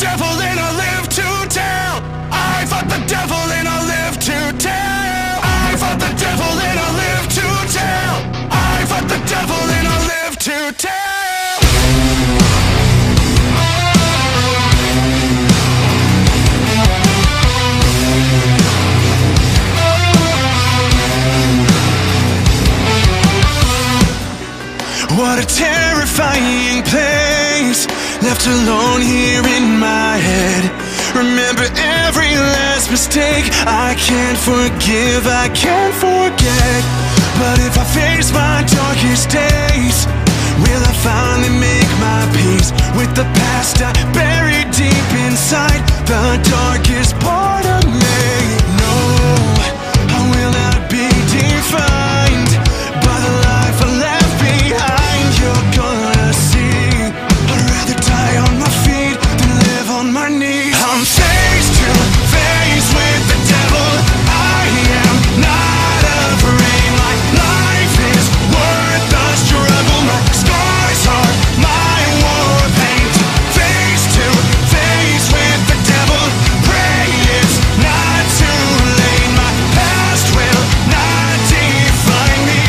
devil and I live to tell. I fought the devil and I live to tell. I fought the devil and I live to tell. I fought the devil and I live to tell. What a terrifying place, left alone here in my head. Remember every last mistake. I can't forgive, I can't forget. But if I face my darkest days, will I finally make my peace with the past I buried deep inside the darkest part of me? No, I will not be defined by the life I left behind. You're gonna see, I'd rather die on my feet than live on my knees. I'm face to face with the devil. I am not afraid. My life is worth the struggle. My scars are my war paint. Face to face with the devil. Pray it's not too late. My past will not define me.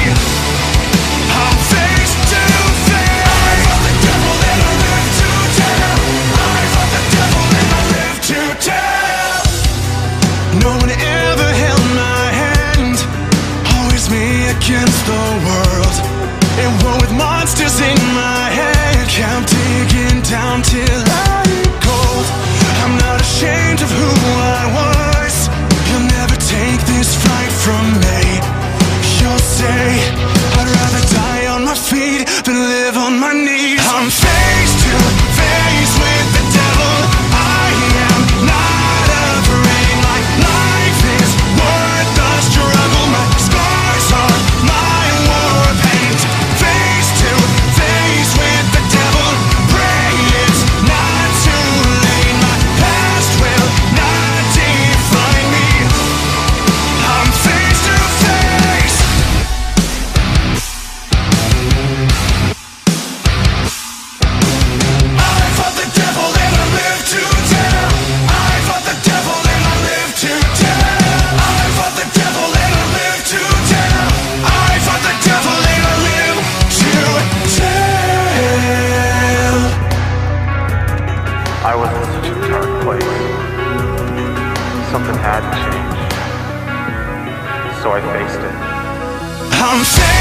I'm face to face. I fought the devil and I live to tell. I fought the devil and I live to tell. No one ever held my hand, always me against the world. In war with monsters in my head, kept digging down till I get cold. I'm not ashamed of who I was. You'll never take this fight from me. You'll say I'd rather die on my feet than live on my knees. I'm face to face with the devil. I am not afraid. My life is worth the struggle. My scars are my war paint. Face to face with the devil. Pray it's not too late. My past will not define me. I'm face to face. I fought the devil and I live to tell. I fought the devil and I live to tell. I fought the devil and I live to tell. I fought the devil and I live to tell. I was in such a dark place. Something had to change. So I faced it. I'm